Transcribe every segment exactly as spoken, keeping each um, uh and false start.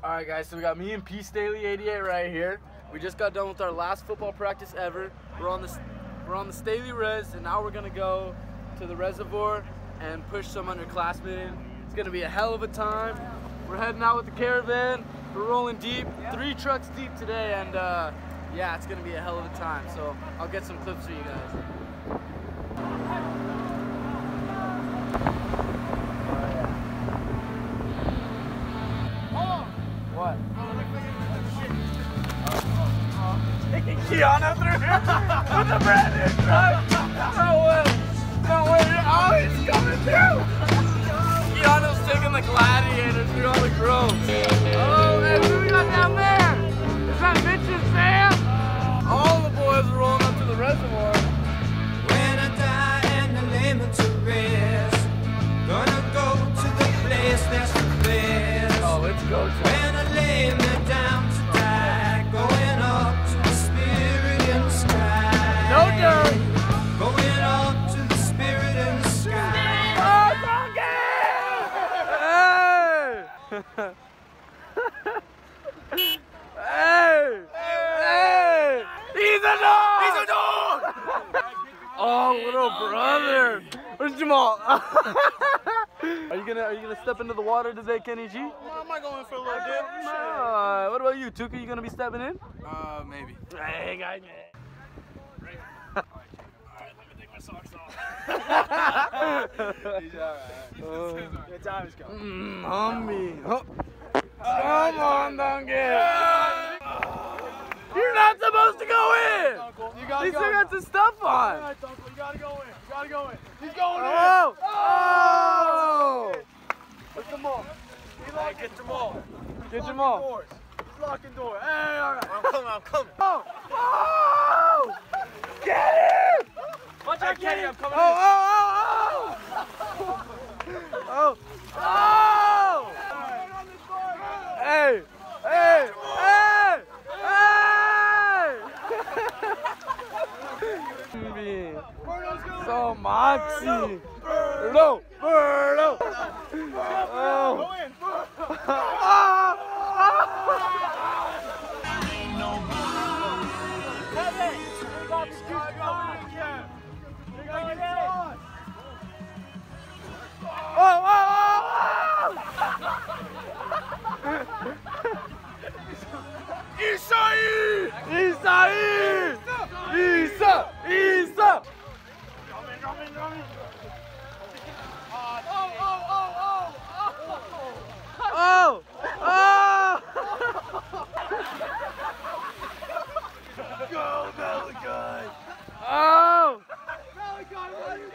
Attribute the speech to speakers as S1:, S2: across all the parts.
S1: Alright guys, so we got me and P Staley eighty-eight right here. We just got done with our last football practice ever. We're on the we're on the Staley Res, and now we're gonna go to the Reservoir and push some underclassmen in. It's gonna be a hell of a time. We're heading out with the caravan. We're rolling deep, three trucks deep today, and uh, yeah, it's gonna be a hell of a time. So I'll get some clips for you guys. What? Taking Keanu through here with a brand new truck. No way. No way. Oh, he's coming through. Keanu's taking the Gladiator through all the groves. Oh, hey, who we got down there? Is that Mitch and Sam? All the boys are rolling up to the Reservoir.
S2: When I die and I lay me to rest, gonna go to the place that's the best.
S1: Oh, let's go to
S2: when I lay me down to die, going up to the spirit in the sky.
S1: No dirt.
S2: Going up to the spirit in the sky.
S1: Oh, donkey! Hey! Hey! He's a dog! He's a dog! Oh, little brother! Where's Jamal? Are you gonna Are you gonna step into the water today, Kenny G?
S3: Well, I might go in for a little dip.
S1: Uh, what about you, Tuka? You gonna be stepping in?
S3: Uh, maybe.
S1: Hey, guys.
S3: Alright, let me take my socks off. He's alright. Good time is coming.
S1: Mmm, mommy. Oh. Come on, donkey. You're not supposed to go in.
S3: You gotta
S1: He
S3: go.
S1: still got some stuff on.
S3: Alright, Uncle, you gotta go in. You gotta go in. He's going
S1: Oh!
S3: in.
S1: Oh!
S3: Get Jamal. He locked get Jamal.
S1: Get Jamal.
S3: Doors. He's locking doors. Hey, alright. I'm coming. I'm coming.
S1: Oh! Oh! Get him!
S3: Watch out, Kenny. I'm coming
S1: Oh!
S3: in.
S1: Oh! Oh! Oh! Oh! Hey! Hey! Hey! Hey! So Moxie! Birdo! Birdo! Oh!
S3: Go in.
S1: Ah! Oh, oh, oh! Isai! Isai! Isa! Isa! Oh! Oh!
S3: Go, Malachi.
S1: Oh!
S3: Malachi, what are you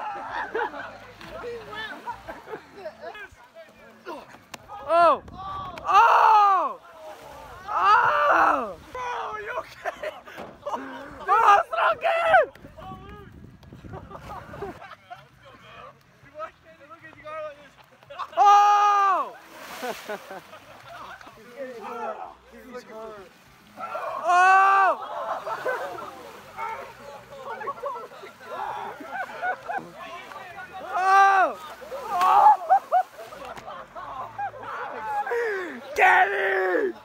S1: Oh! Oh! Oh!
S3: Bro, are you okay?
S1: Oh, Stroke! Oh! Oh! Oh! Oh! Get it!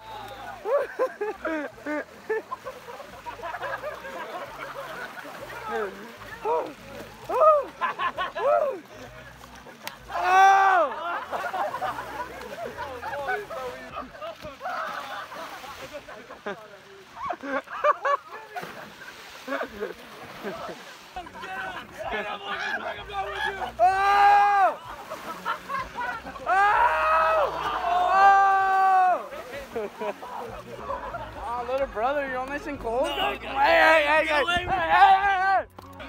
S1: Oh! Oh! Oh! Oh! Oh, little brother, you're all nice and cold. No, hey, hey, hey, hey, hey, hey, hey,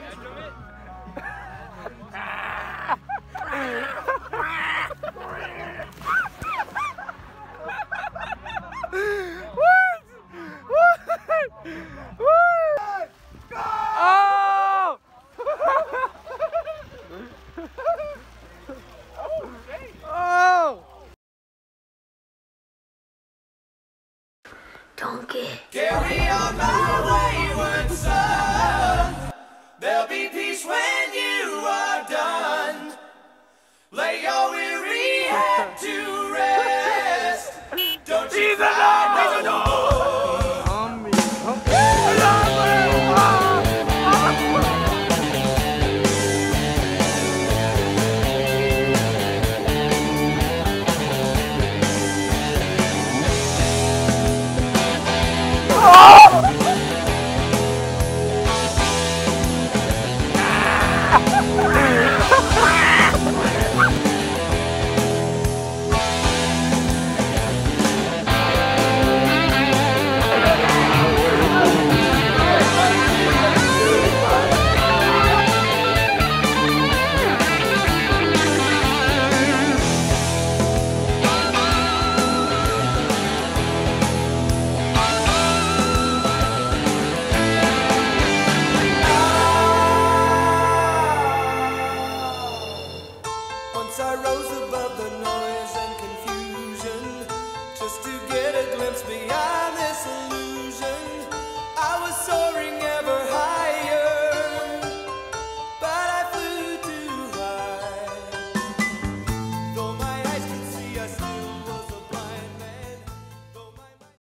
S1: What? What? What? Oh! Oh!
S4: Donkey.
S2: Carry on my wayward son. There'll be peace when you are done. Lay your weary head to rest. Don't you
S1: Oh!